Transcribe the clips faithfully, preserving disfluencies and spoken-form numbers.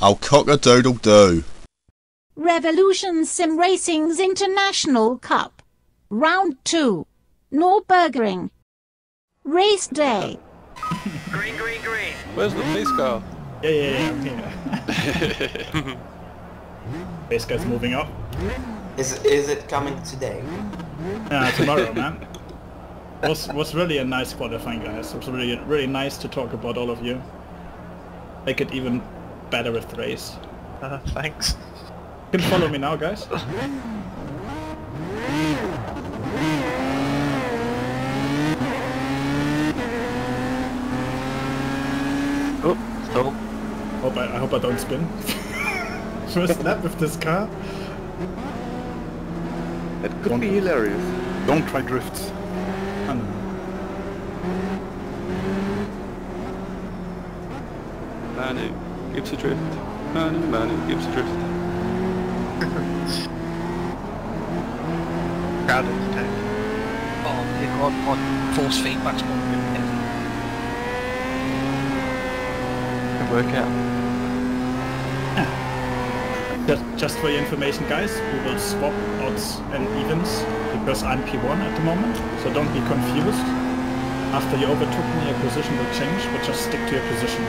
I'll cock-a-doodle-doo. Revolution Sim Racing's International Cup. Round two. Nürburgring. Race day. Green, green, green. Where's the police car? Yeah, yeah, yeah, I'm here. Race car's moving up. Is is it coming today? Yeah, tomorrow, man. Was was really a nice qualifying, guys. It was really really nice to talk about all of you. Make it even better with the race. Uh, thanks. You can follow me now, guys. Oh, stop. Hope I, I hope I don't spin. First lap with this car. It could Don't- be hilarious. Don't try drifts. Oh, no. Manu gives a drift. Manu, Manu gives a drift. Crowd attack. Oh, it got on force feedback's not good. Good workout. Just, just for your information, guys, we will swap odds and evens because I'm P one at the moment, so don't be confused. After you overtook me, your position will change, but just stick to your position.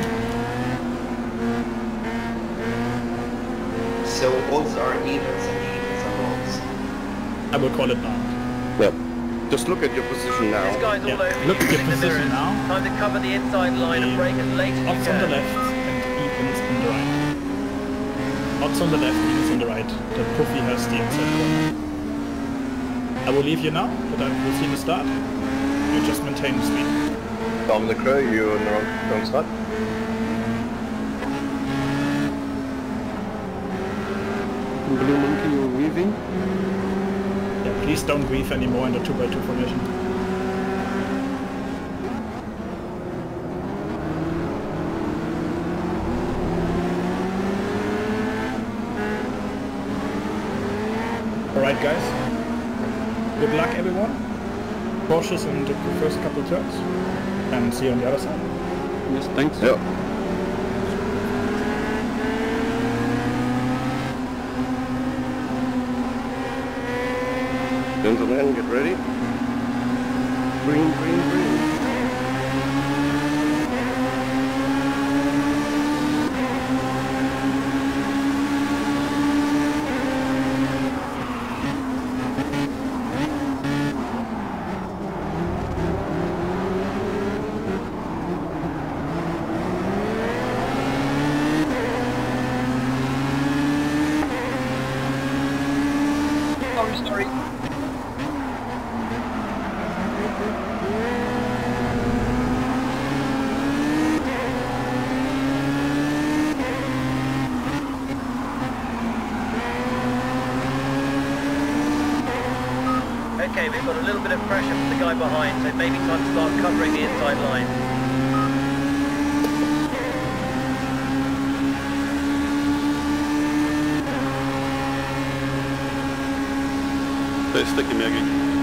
So odds are evens and evens are odds. I will call it now. Yep. Just look at your position now. This guy's all Yeah. over Look you at your in the position mirrors. now. Time to cover the inside line and brake as late as you Odds on the can. left and evens on the right. Odds on the left, evens on the right. The Puffy has the inside corner. I will leave you now, but I will see the start. You just maintain the speed. Dominic Crow, you're on the wrong, wrong side. Blue Monkey, you're weaving. Yeah, please don't weave anymore in the two by two formation. Alright guys, good luck everyone. Cautious in the first couple turns, and see you on the other side. Yes, thanks. Yeah. Gentlemen, get ready. Green, green, green. Sorry, sorry. Okay, we've got a little bit of pressure from the guy behind, so maybe time to start covering the inside line. Det är sticky Maggie.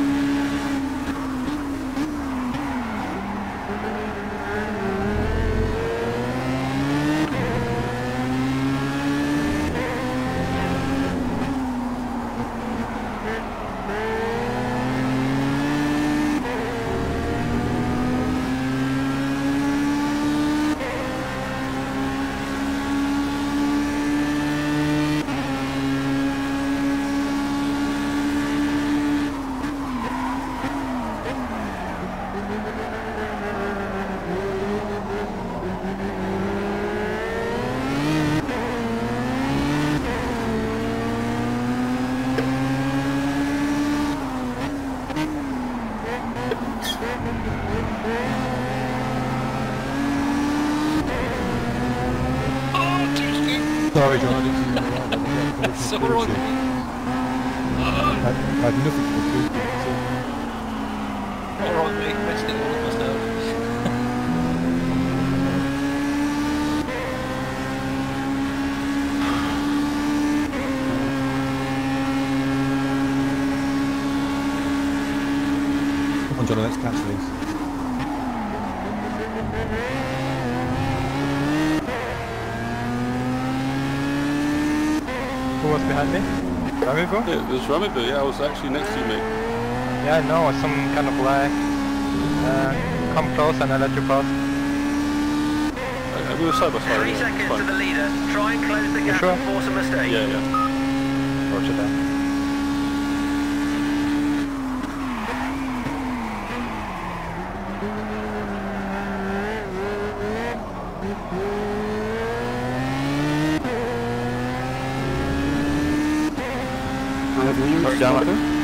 Sorry, John, I didn't see you around. It's so wrong. I I had nothing to do with it. Alright, mate, missed it all of myself. Come on, John, let's catch these. Who was behind me? Ramibo? Yeah, it was Ramibu, yeah, I was actually next to you, mate. Yeah, I know, some kind of lag. Uh, come close and I let you pass. Okay, we were side by side. Three yeah, seconds fine. to the leader. Try and close the You gap sure? and force a mistake. Yeah, yeah. Roger that. I have you down like that?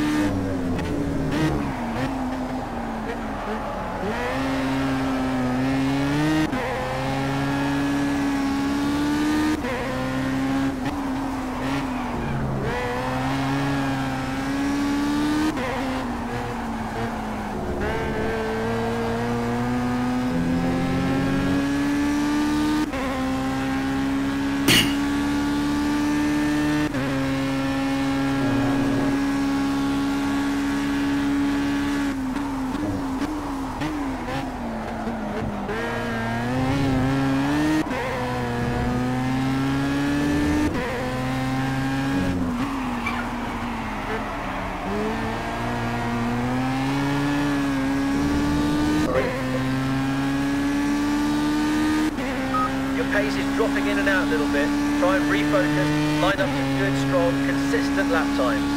Pace is dropping in and out a little bit. Try and refocus, line up some good, strong, consistent lap times.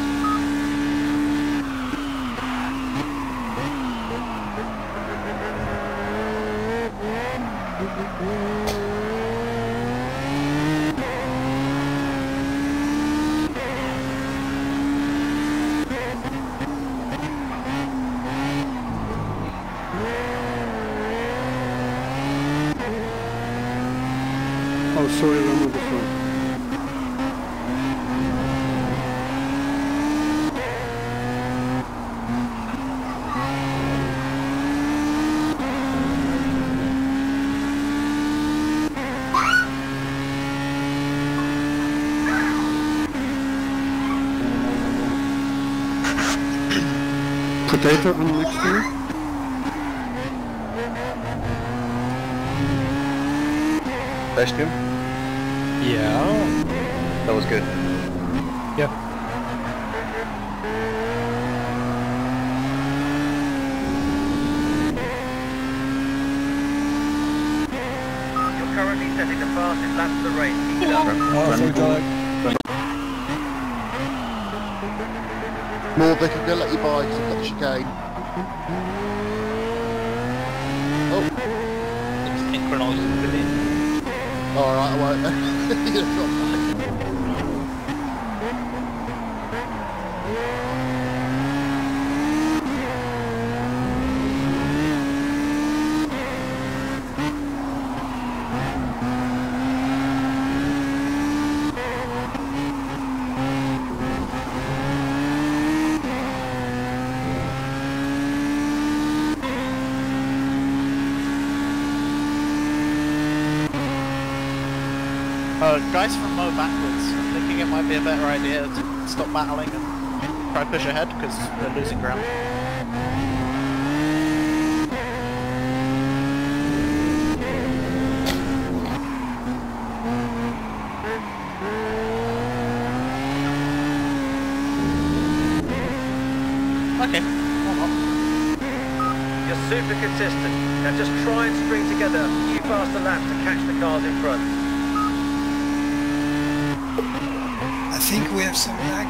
Oh, sorry, Ramibu, sorry. Potato on next to you? Best him? Yeah. That was good. Yeah. You're currently setting the fastest lap of the race. Keep it up. Oh, sorry, Doug. More, they can go let you by because I've got the chicane. Oh. Synchronised with it. Alright, I won't. Yeah, drop that. Uh, guys from Mo backwards, I'm thinking it might be a better idea to stop battling and try push ahead because they're losing ground. Okay, one up. You're super consistent. Now just try and string together a few faster laps to catch the cars in front. I think we have some lag.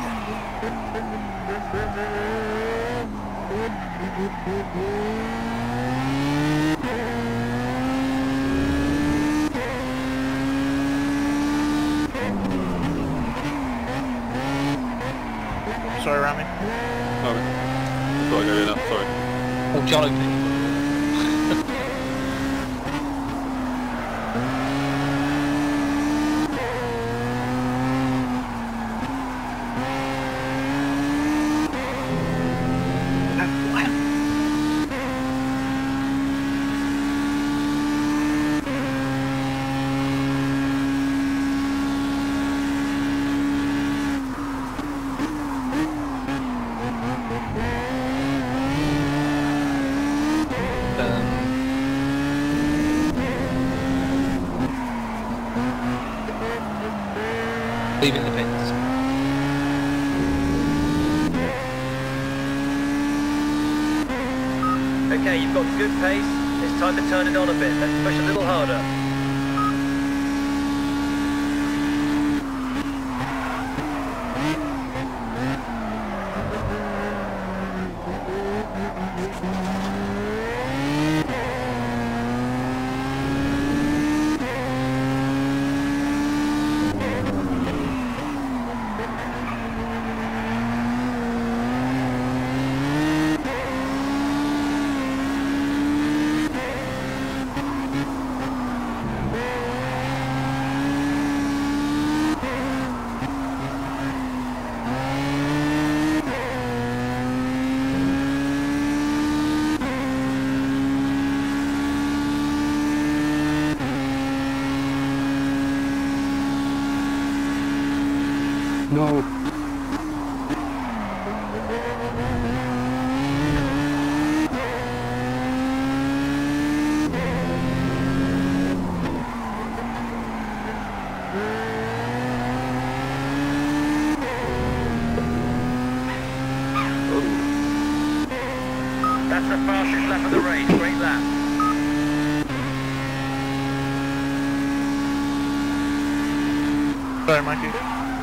Sorry, Rami. Sorry. I thought I gave you enough, sorry. Oh, Jolly. Leaving the pits. Okay, you've got good pace. It's time to turn it on a bit. Let's push a little harder. No. That's the fastest lap of the race. Great lap. Sorry, Mikey.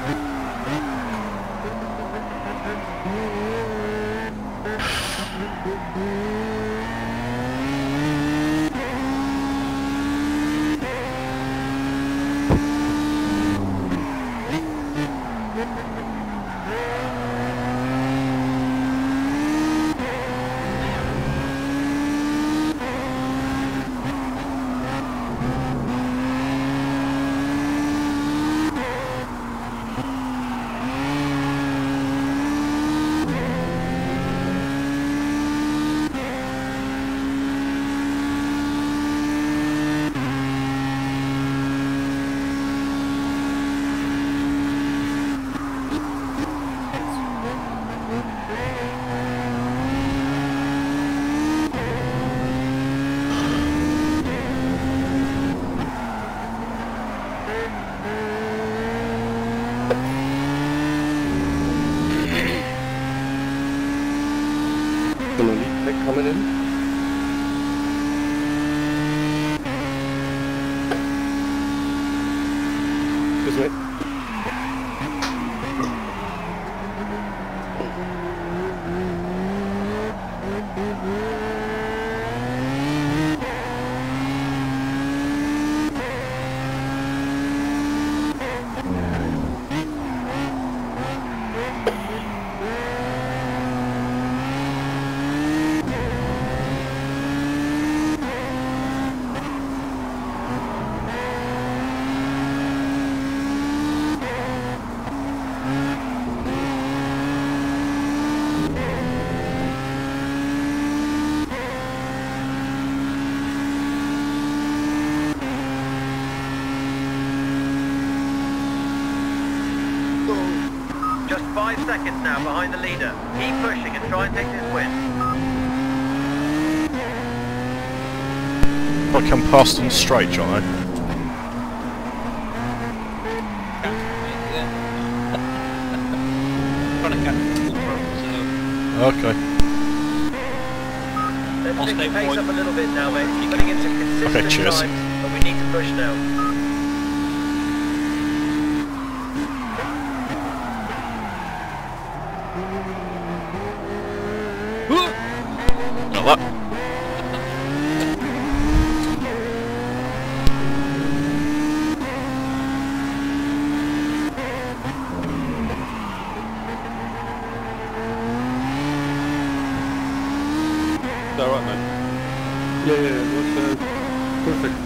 Coming in. Excuse me. Just five seconds now behind the leader. Keep pushing and try and take this win. I come past them straight, John. Okay. Let's pick the pace up a little bit now, mate. Putting in some consistent Okay, cheers. times, but we need to push now. Not that. Is that alright, mate? Yeah, yeah, it was uh, perfect.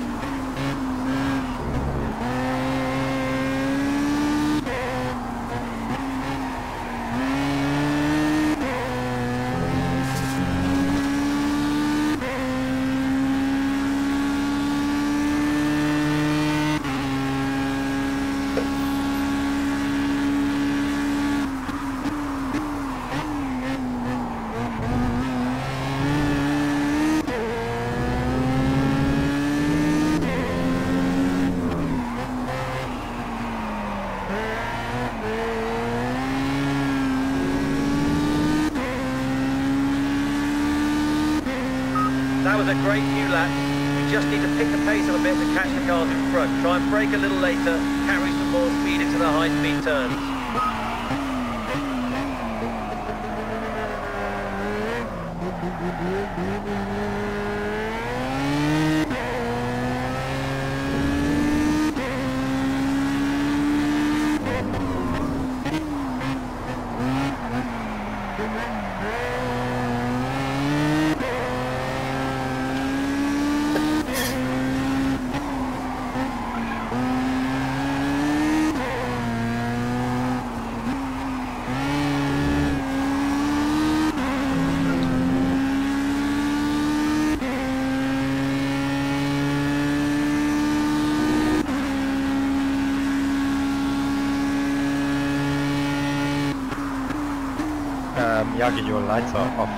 that was a great few laps. We just need to pick the pace up a bit to catch the cars in front. Try and brake a little later, carry some more speed into the high-speed turns. Um, Yagi, your lights are off.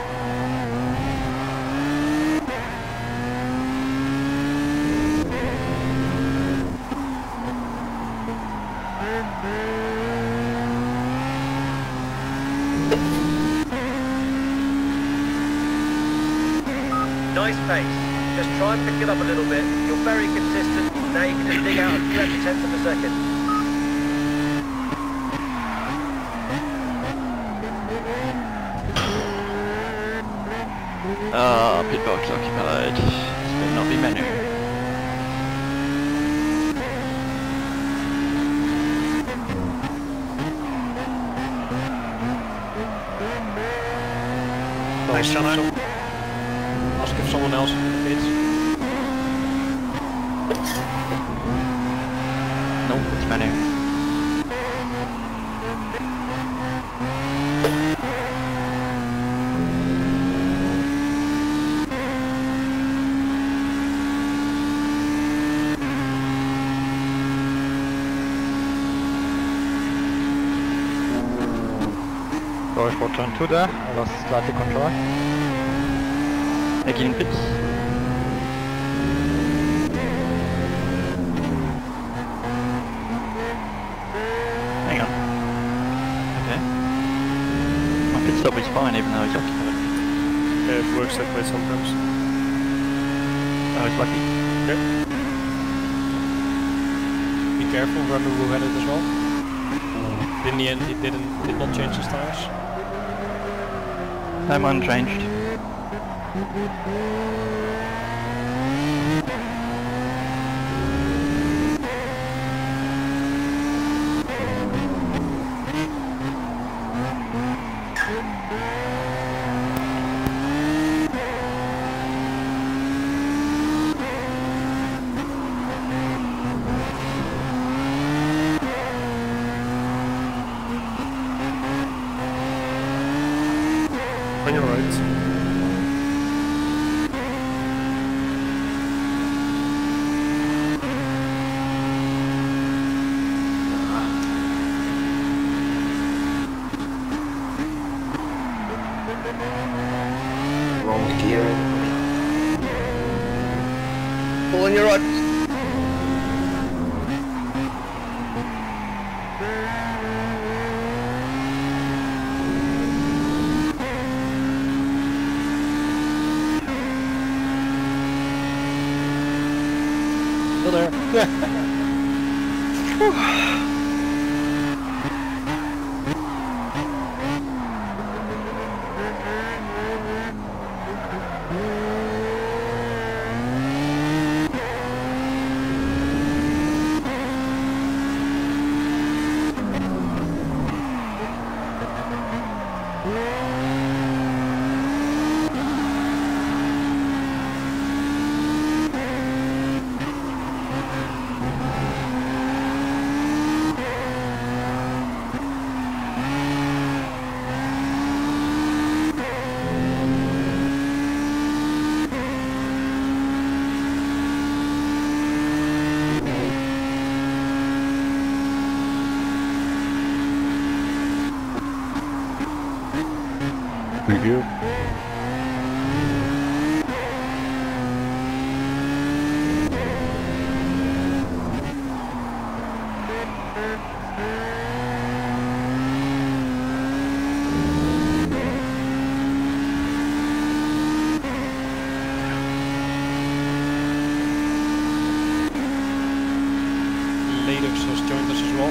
Nice pace. Just try and pick it up a little bit. You're very consistent. Now you can just dig out a few extra tenths of a second. Ah, pit box occupied. This better not be menu. Nice, Jono. Ask if someone else in the pits. Nope, it's menu. Sorry for turn two there, I lost slightly control. Again pits. Hang on. Okay. My pit stop is fine even though it's occupied. Yeah, it works that way sometimes. Oh, it's lucky. Yep. Be careful, remember who had it as well. In the end, it didn't did not change his tires. I'm unchanged. On your right. Wrong gear. Pull on your right. Still there. Thank you. natives has joined us as well.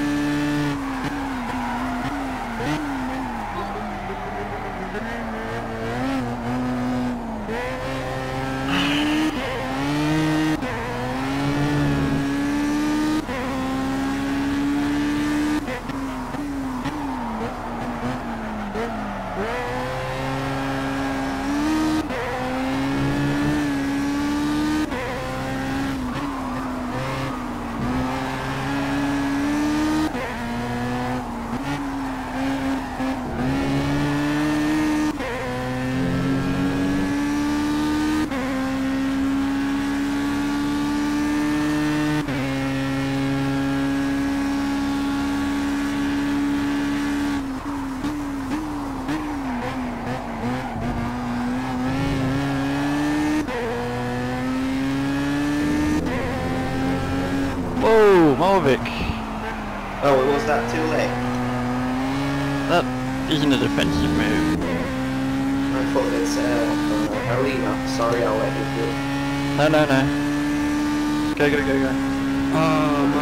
Movic. Oh, was that too late? That isn't a defensive move. I thought it's uh, uh, arena. Sorry, I'll let you do it. No, no, no. Go, go, go, go. Um.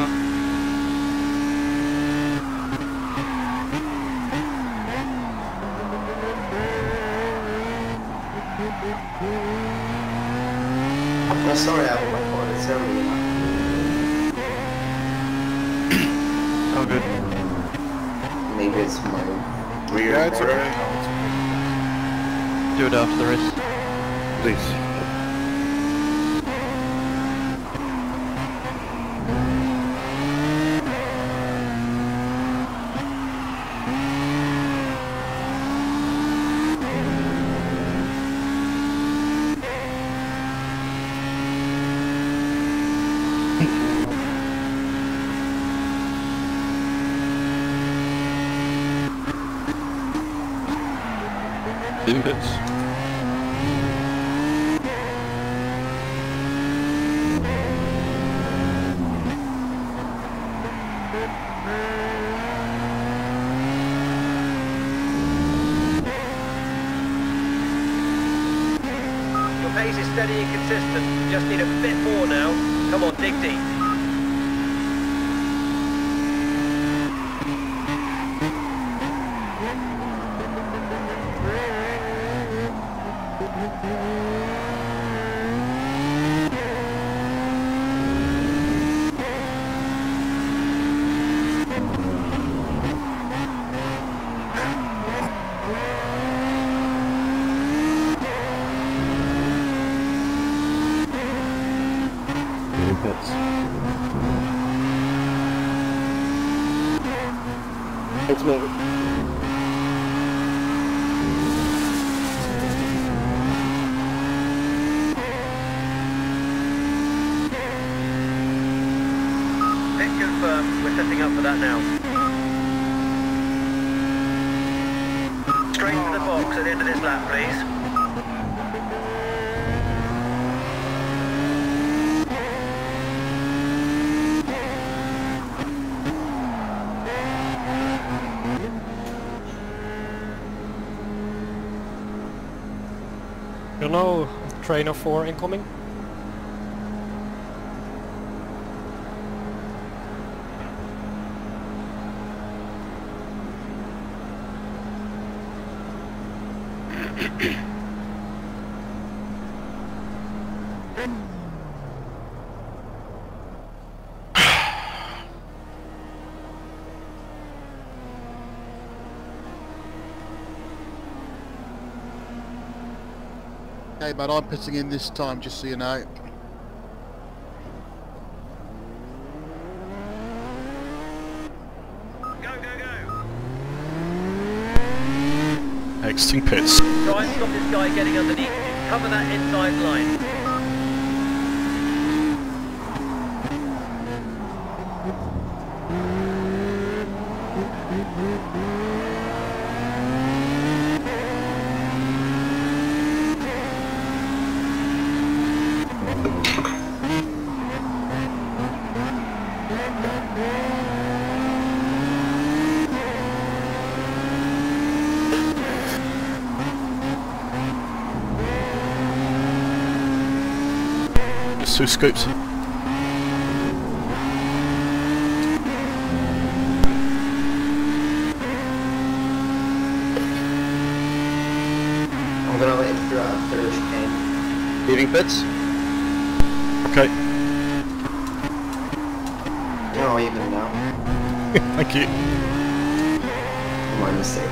I'm sorry, I thought it's arena. Oh, good. Maybe it's my rear. Yeah, it's mirror. okay. Do it after the race. Please. In pits. Your pace is steady and consistent. You just need a bit more now. Come on, dig deep. Pits. Thanks, mate. Pit confirmed. We're setting up for that now. Straight to the box at the end of this lap, please. You know, trainer four incoming. Okay, but I'm pitching in this time, just so you know. Exiting pits. Try and stop this guy getting underneath you. Cover that inside line. Just two scoops. uh, third chicane. Leaving pits. Okay. No, even now. Thank you. My mistake.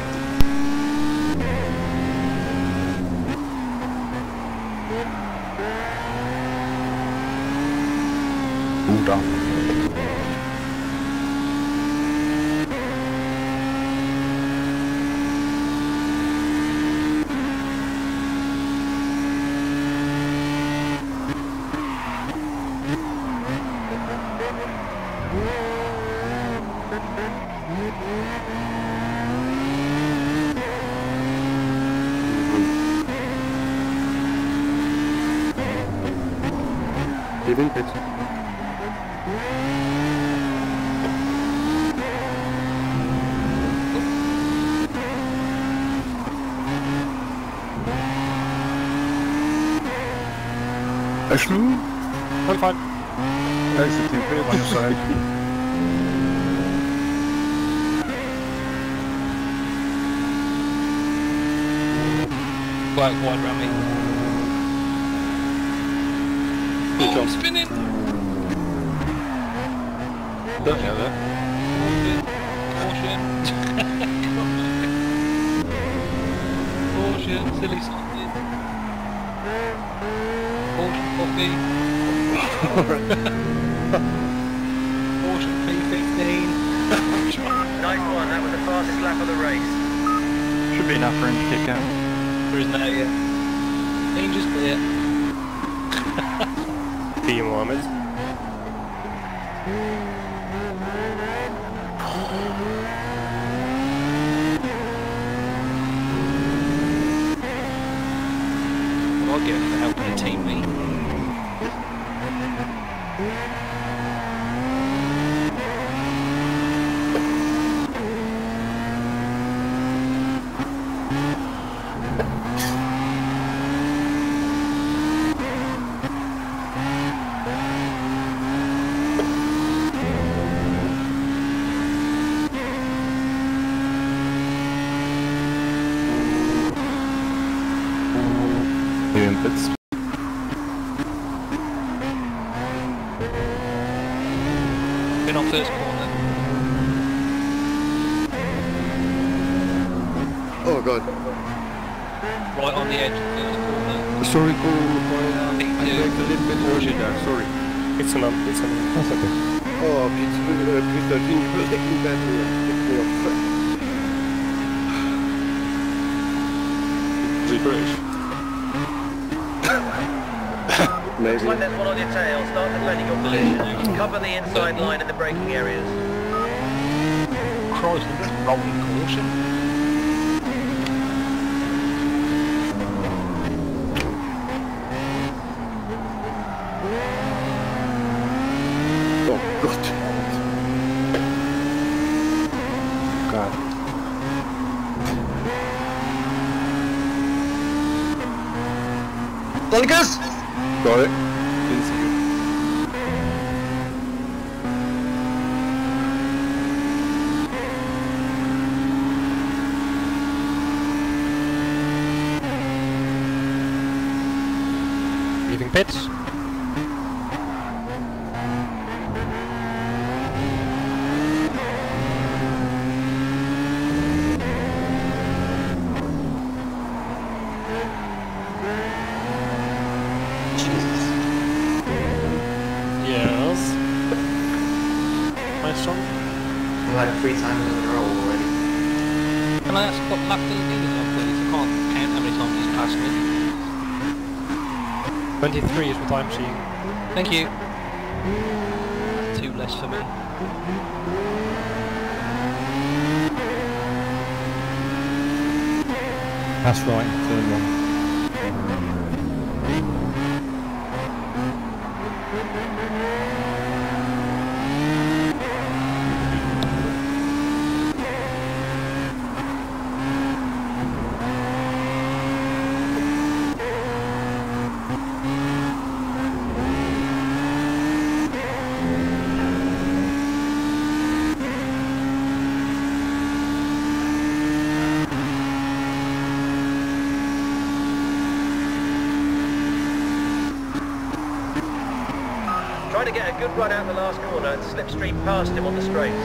All done. Leaving pits. Ashlu? I'm fine. Exiting pit on your side. Quite wide around me. Good Oh, job. I'm spinning! Don't know that. Caution! Caution! Silly something! Caution coffee! Caution P fifteen! Nice one, that was the fastest lap of the race. Should be enough for him to kick out. There isn't that yet. Danger's clear. See you, Mohammed. I'll get for helping a teammate. Leaving pits. Been on first corner. Oh god. Right on the edge of first corner. Sorry, go. Me I too. break a little bit early there, sorry. It's enough, it's enough. That's okay. Oh, please, uh, please don't think you will take me badly and pick me up. Is he British? Maybe. Looks like there's one on your tail. Start defending your position. Cover the inside line in the braking areas. Christ, I'm just rolling caution. Oh god. God. Lucas! Got it. Didn't see you. Leaving pits. Yes. Nice one. I'm like three times in a row already. Can I ask what lap the leaders are, please? I can't count how many times he's passed me. twenty-three is what I'm seeing. Thank you. Two less for me. That's right, turn one. to get a good run out the last corner and slipstream past him on the straights.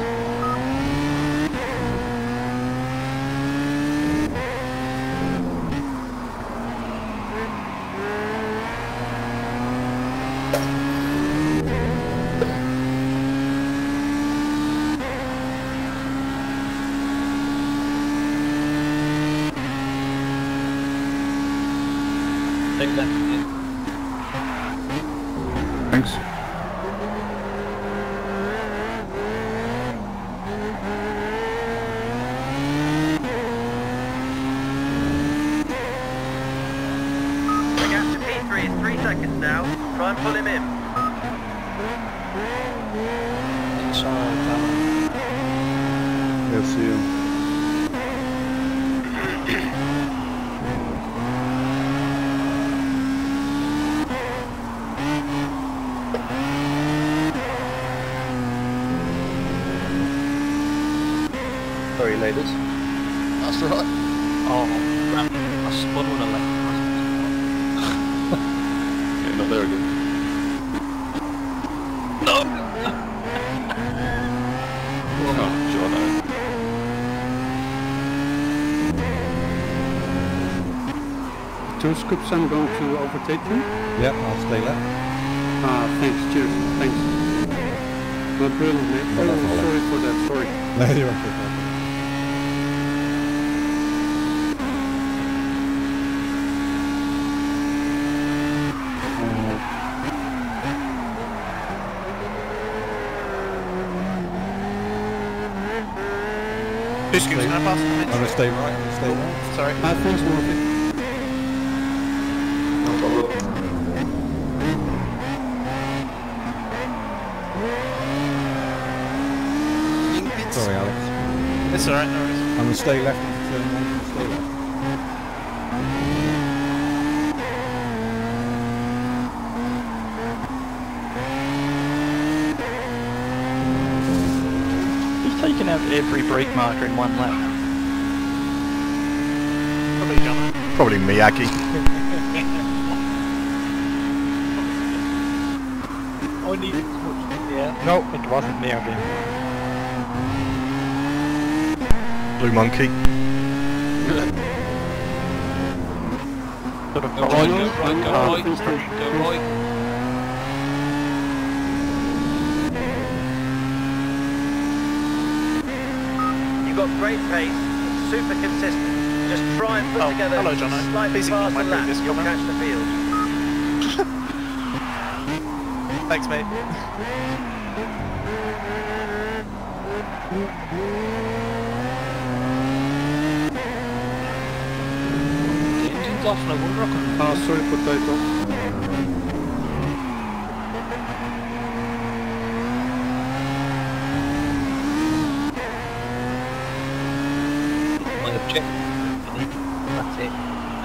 Take that. Thanks. The gap to P three is three seconds now. Try and pull him in. Inside, Yeah, see you. Sorry, ladies. That's right. Oh, crap. I spun with a left. Yeah, not there again. No! Oh, John. Two scoops, I'm going to overtake you. Yep, I'll stay left. Ah, thanks, cheers, thanks. Not brilliant, mate. No, Oh, that's all sorry for that, sorry. No, you're okay. Two scoops, can I pass them? I'm gonna stay right, stay right. Sorry. Ah, thanks, Morphy. No problem. Sorry, Alex. It's alright, no worries. I'm gonna stay left into turn one, stay left. He's taken out every brake marker in one lap. Probably John. Probably Miyagi. Only yeah. No, it wasn't me again. Blue monkey. Sort of Oh, go no, right, go I'm- right, go I'm right, thinking- go right. You've got great pace, super consistent. Just try and put Oh, together hello, Jono. slightly Please ignore faster my laps. previous You'll comment. catch the field. Thanks, mate. The engine's off, no wonder I couldn't. Ah, sorry, potato. My objective. That's it.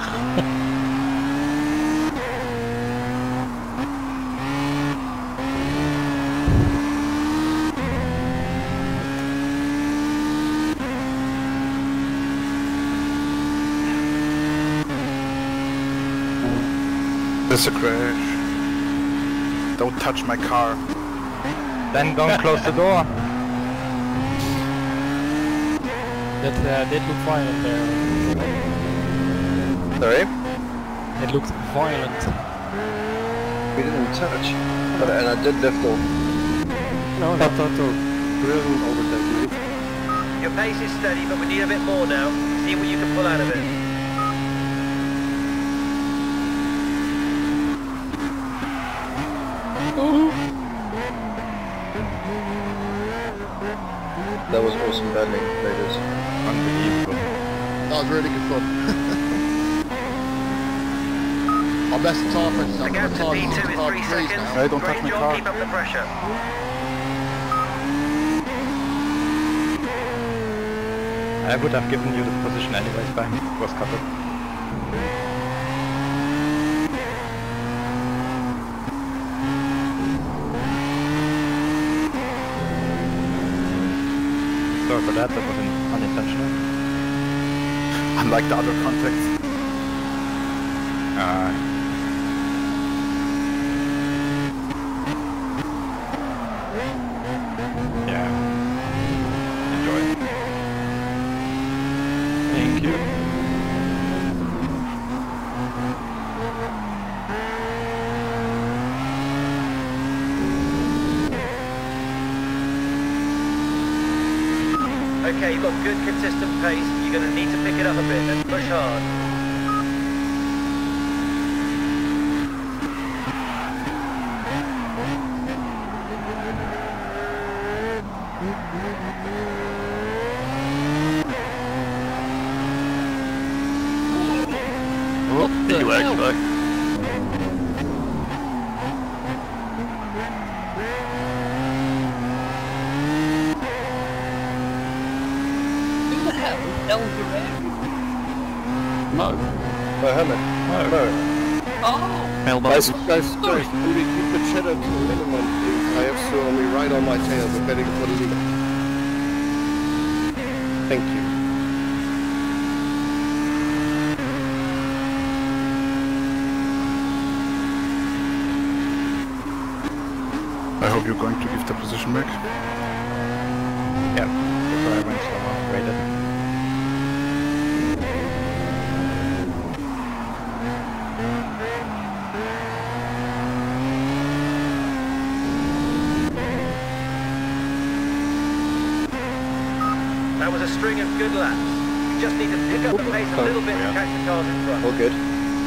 There's a crash. Don't touch my car. Then don't close the door. That uh, did look violent there. Sorry? It looked violent. We didn't touch. But, and I did lift off. No, no. Potato. Brilliant overtake, mate. Your pace is steady, but we need a bit more now. See what you can pull out of it. That was awesome battling, ladies. Unbelievable. That was really good fun. Our best tire pressure The gap to P two is three seconds. Hey, don't touch Great my job, car. keep up the pressure. I would have given you the position anyways, but it was cut off. Sorry for that, that was in- unintentional. Unlike the other contacts. Uh, Okay, you've got good consistent pace. You're going to need to pick it up a bit. Let's push hard. What the hell? Back. Who the hell held the rear? No. No, helmet. No. No. Oh! Guys, guys, guys, can we keep the cheddar to a minimum, please? I have so only right on my tail, we're betting for the lead. Thank you. I hope you're going to give the position back. Yeah, that's why I went slower, waited. That was a string of good laps. You just need to pick up the pace a little bit to catch the cars in front. All good.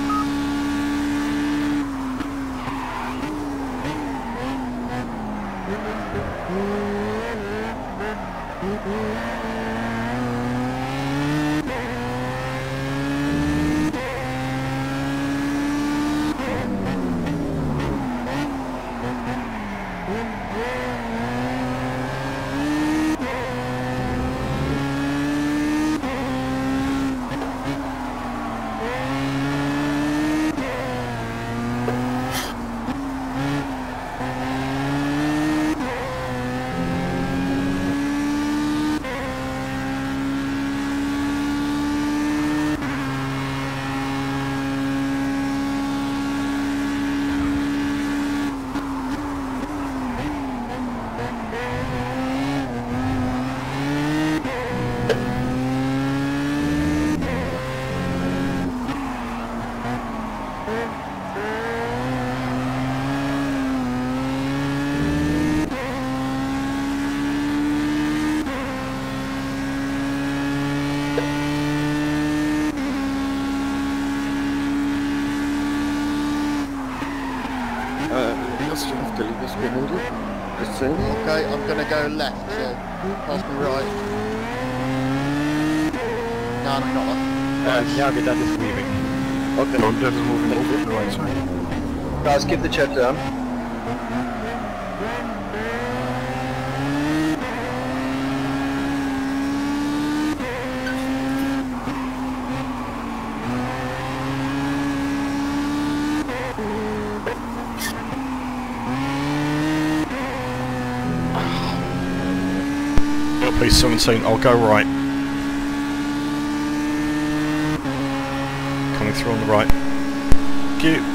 Okay, I'm gonna go left, so pass me right. No, no, not that. Uh, yeah, but that is weaving. Okay. Don't that is moving over to the right side. Guys, keep the chat down. Please, someone saying, I'll go right. Coming through on the right. Thank you.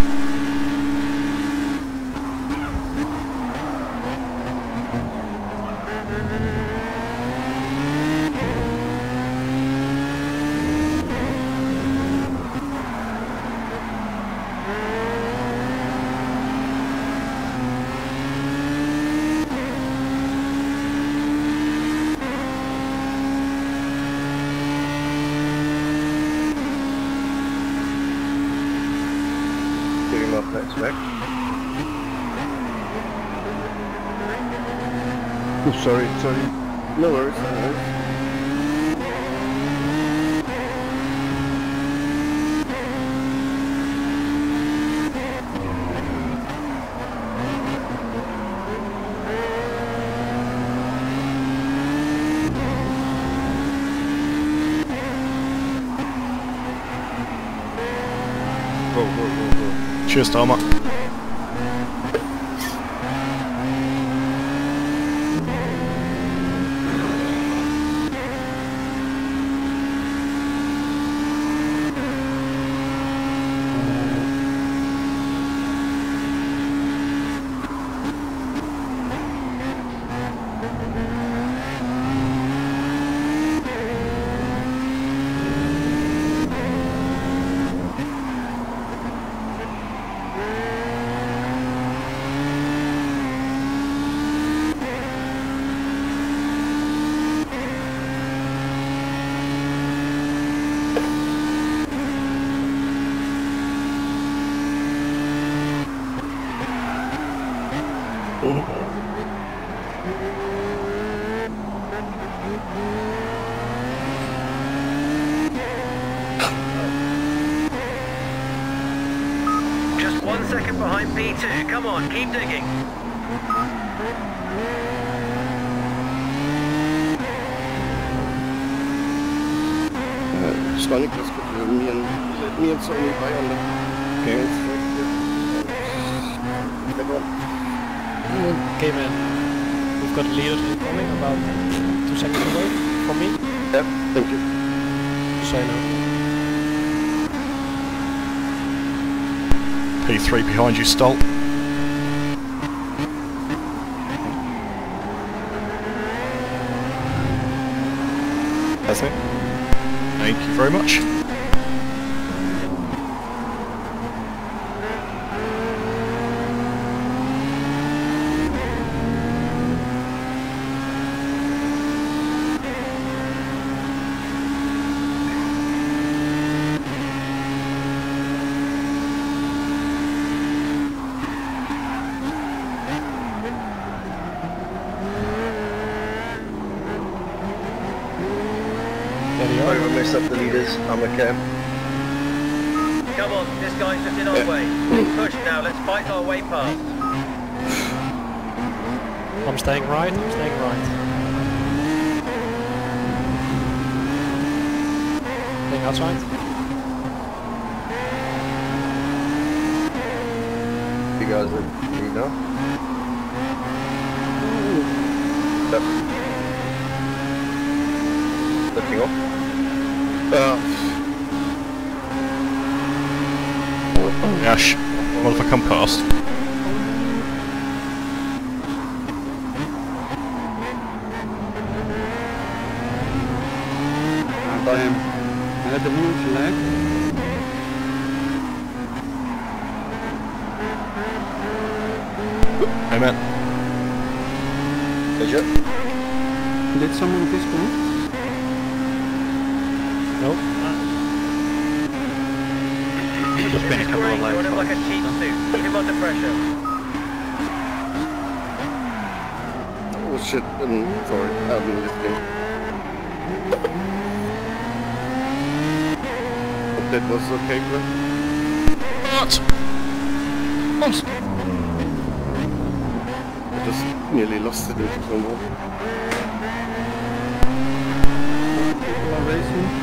Oh, sorry, sorry. No worries, no worries. Whoa, whoa, whoa, whoa. Cheers, Tama. second behind P two. Come on, keep digging. Sonic, let's put uh, me and let me and Sony by on the game. Okay, man. We've got leaders incoming about two seconds away from me. Yep, thank you. Just so you know. P three behind you, Stolt. That's it. Thank you very much. Over messed up the leaders. I'm okay. Come on, this guy's just in our Yeah. way. Big push now, let's fight our way past. I'm staying right, I'm staying right. Staying outside. You guys are, you know? Yep. Lifting off. Uh, Gosh, what if I come past? Ah, damn. I had the huge lag. Hey man. Good job. Did someone disconnect? Nope. Just been a couple of Run laps. him like a cheap suit. Keep him under pressure. oh shit, um, sorry, I've been listening. Hope that was okay, Glenn. What? Monster. I just nearly lost it into turmoil. People are racing.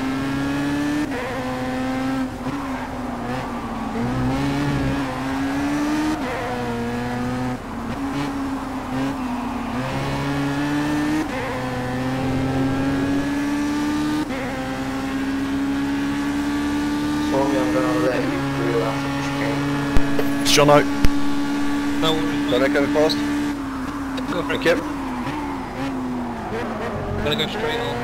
Sorry, I'm gonna let you through after this game. It's Jono. No worries. Don't I come past? Go for it. Thank you. Gotta go straight on.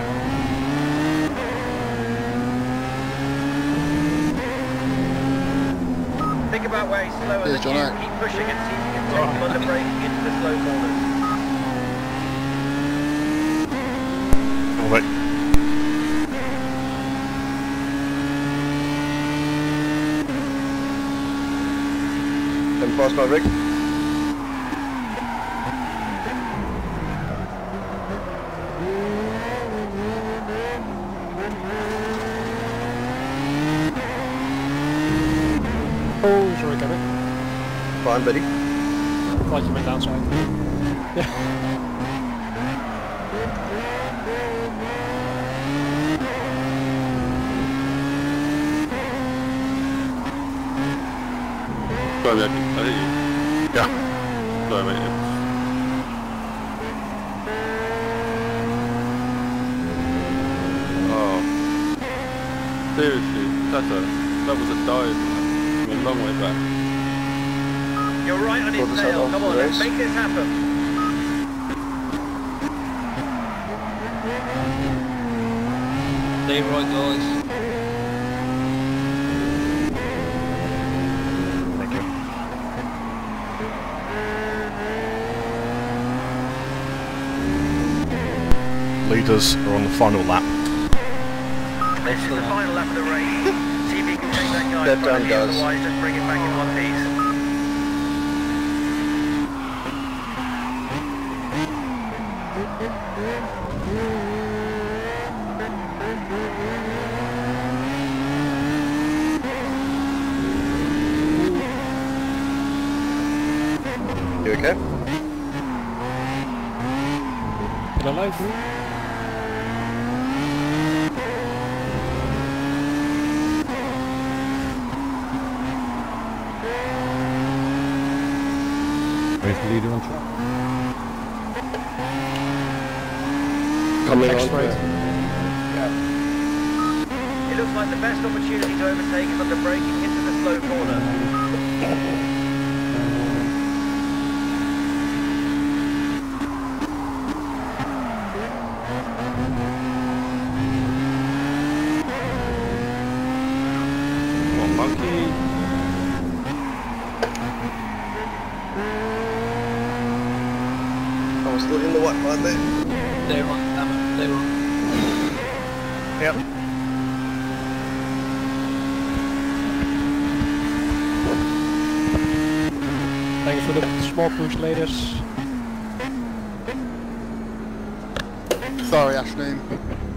Think about where he's slower Here's than John you. Oak. Keep pushing and see if you can take him under braking into the slow corners. Oh wait. Come past my rig. Oh, sorry, Kevin. Fine, buddy. Thought you went downside. Yeah. Sorry, I didn't I hit you. Yeah. Sorry, mate. Oh. Seriously, that's a, that was a dive from a long way back. You're right on his Pull this tail. out Come off on, the let's race. make this happen. Stay right, guys. Thank you. Leaders are on the final lap. This is the final lap of the race. See if you can take that guy Step in front down, of you, guys. otherwise just bring it back in one piece. You okay? Still alive? Where's the leader on track? Coming Next on. straight. It looks like the best opportunity to overtake is under braking into the slow corner. I was still in the white line there. They're on, damn it, they're on. Yep. Thanks for the small push, ladies. Sorry, Ashleen.